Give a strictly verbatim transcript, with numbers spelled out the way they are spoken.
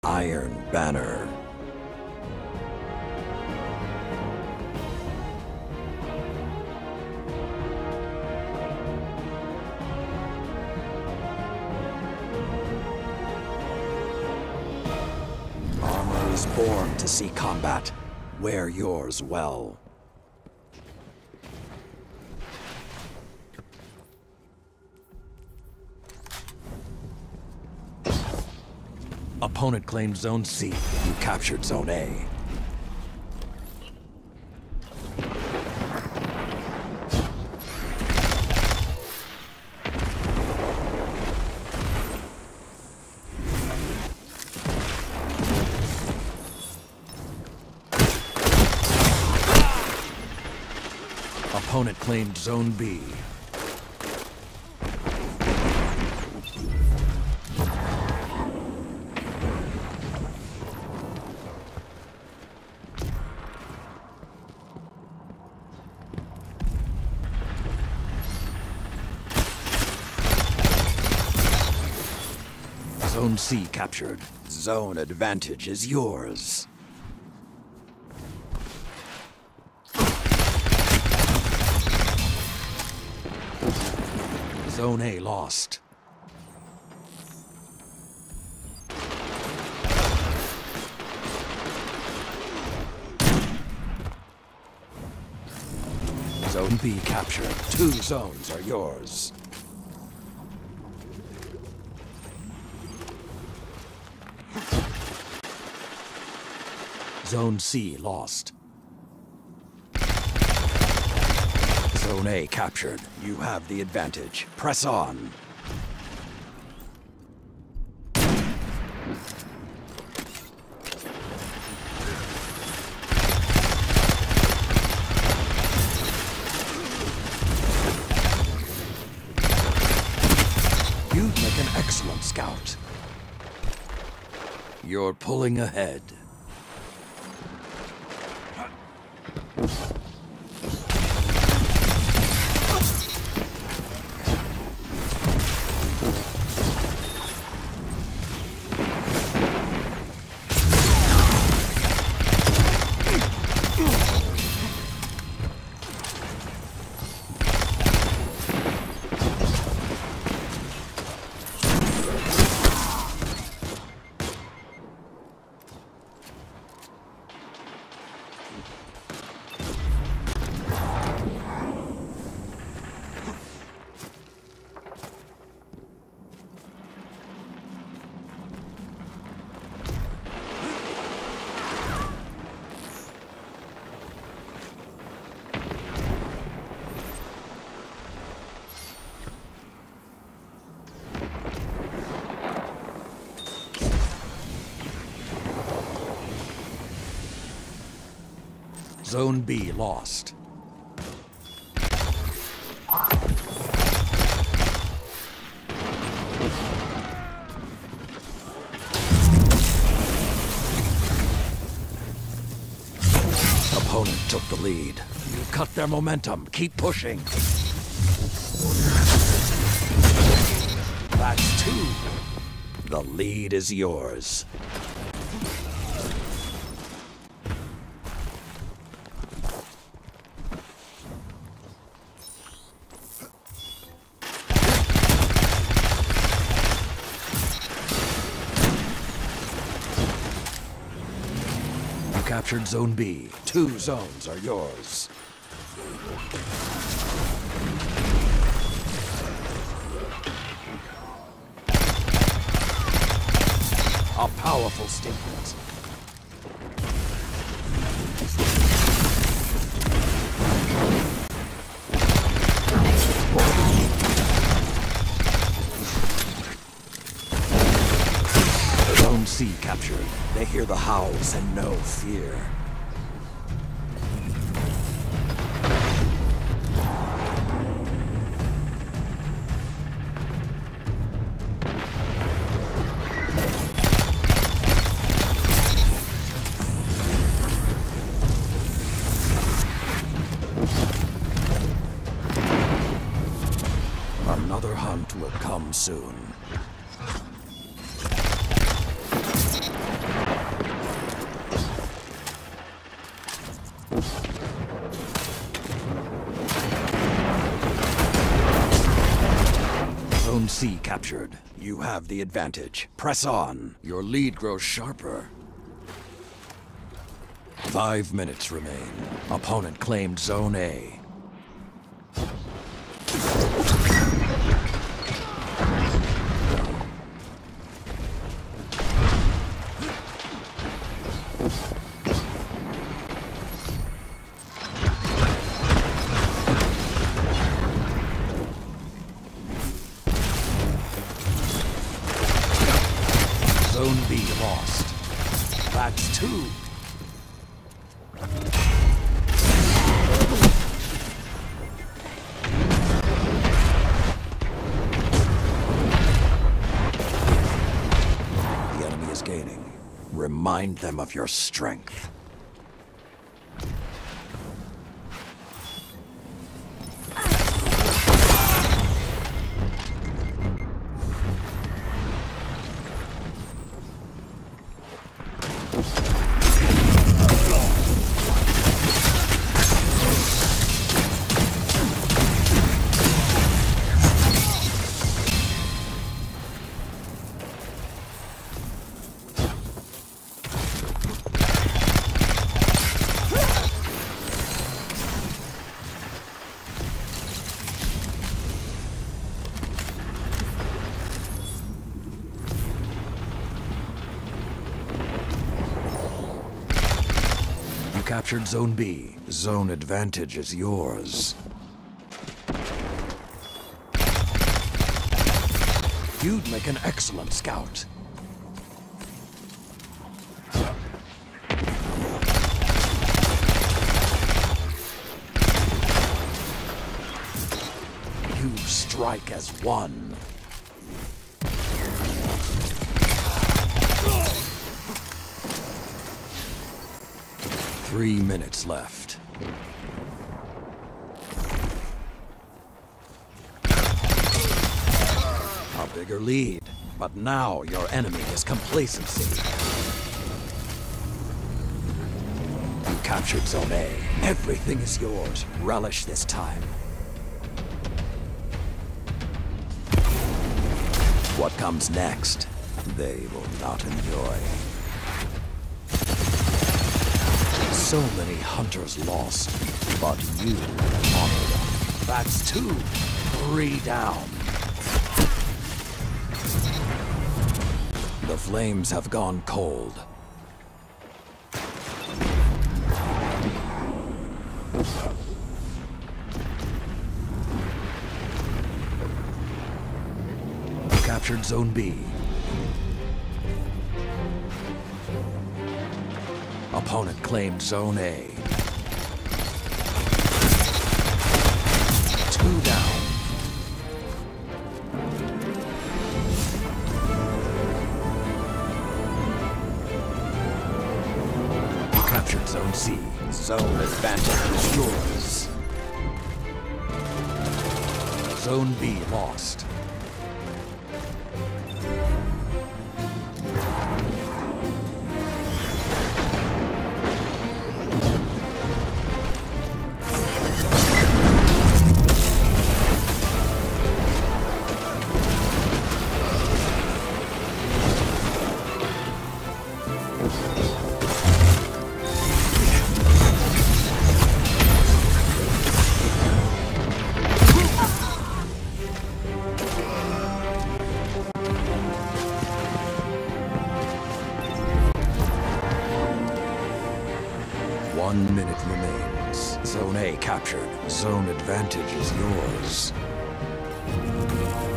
Iron Banner. Armor is born to see combat. Wear yours well. Opponent claimed Zone C. You captured Zone A. Opponent claimed Zone B. Zone C captured. Zone advantage is yours. Zone A lost. Zone B captured. Two zones are yours. Zone C lost. Zone A captured. You have the advantage. Press on. You make an excellent scout. You're pulling ahead. Zone B lost. Opponent took the lead. You cut their momentum. Keep pushing. That's two. The lead is yours. Captured Zone B. Two zones are yours. A powerful statement. Zone C captured. They hear the howls and know fear. Another hunt will come soon. Zone C captured. You have the advantage. Press on. Your lead grows sharper. Five minutes remain. Opponent claimed Zone A. Zone B lost. That's two. The enemy is gaining. Remind them of your strength. Captured Zone B. Zone advantage is yours. You'd make an excellent scout. You strike as one. Three minutes left. A bigger lead, but now your enemy is complacency. You captured Zone A. Everything is yours. Relish this time. What comes next, they will not enjoy. So many hunters lost, but you honored them. That's two. Three down. The flames have gone cold. Captured Zone B. Opponent claimed Zone A. Two down. You captured Zone C. Zone advantage is yours. Zone B lost. One minute remains. Zone A captured. Zone advantage is yours.